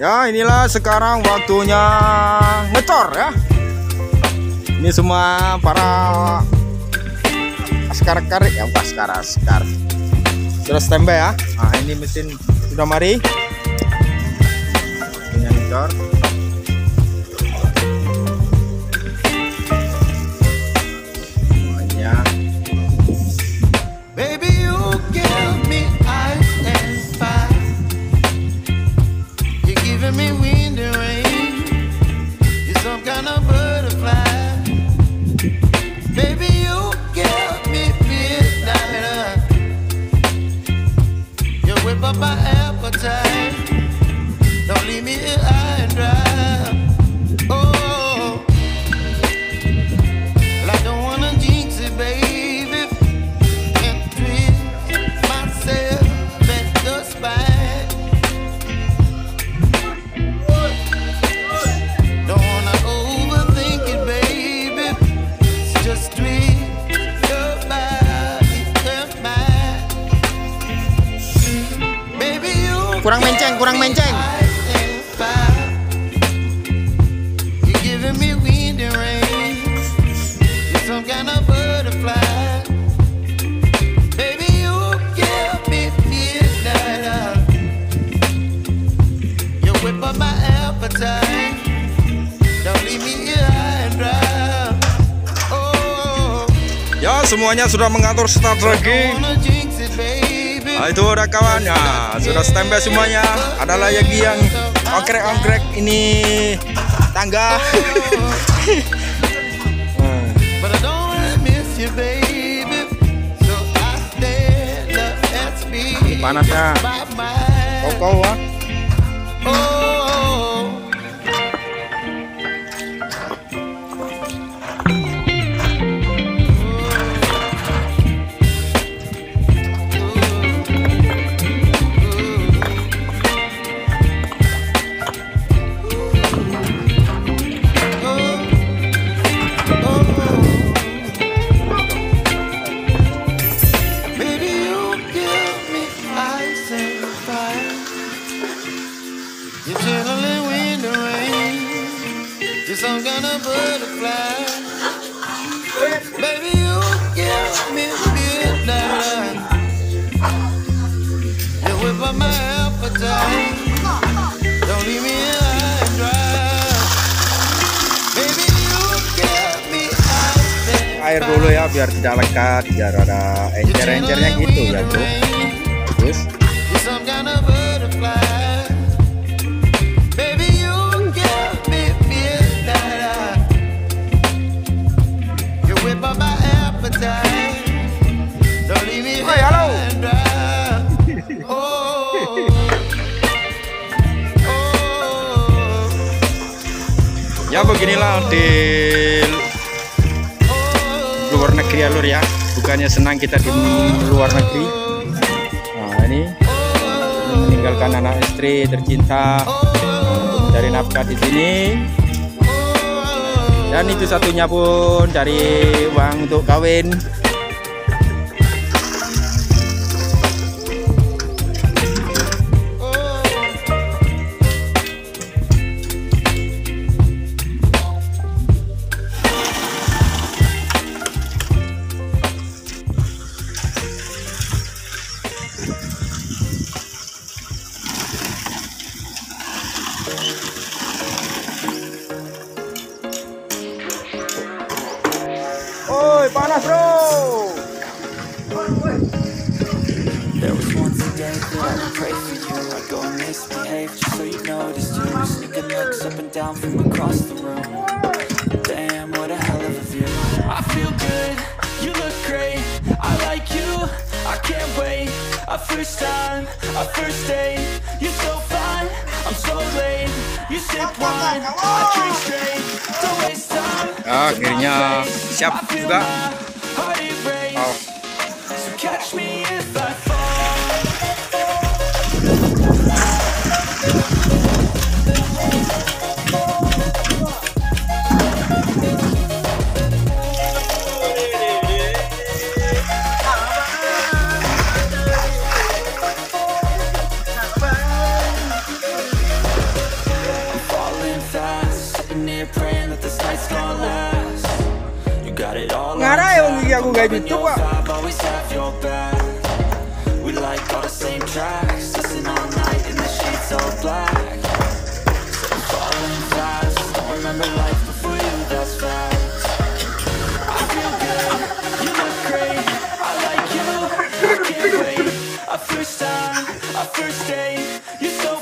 Ya, inilah sekarang waktunya ngecor ya. Ini semua para askar-askar ya, askar sudah standby ya. Nah, ini mesin sudah mari. Ini ngecor. Kurang menceng. Ya, semuanya sudah mengatur strategi. Nah, itu udah kawan ya, sudah standby semuanya. Ada lagi yang ongkrek ini tangga. Panasnya kokol wah. Some kind of butterfly, baby, you give me midnight. You whip up my appetite. Don't leave me high and dry. Baby, you give me ice. Air dulu ya biar tidak lekat, biar ada encer-encernya gitu ya tuh. Terus. Some kind of butterfly. Ya beginilah di luar negeri ya lur ya, bukannya senang kita di luar negeri. Nah ini meninggalkan anak istri tercinta untuk mencari nafkah di sini, dan itu satunya pun cari uang untuk kawin. Oi, panas bro. There was once a day that I would pray for you. I'd go and misbehave just so you noticed too. Sneaking looks up and down from across the room. Damn, what a hell of a view. I feel good, you look great. I like you, I can't wait. A first time, a first date. You're so fine, I'm so late. You sip wine, I drink straight. Don't waste time. Akhirnya siap juga. Oh. So catch me if I fall. aku guys, coba. vibe, always have your back. We like all the same tracks, listen all night in the sheets all black. So I'm falling fast, don't remember life before you, that's facts. I feel good, you look great, I like you, I can't wait. Our first time, our first date, you're so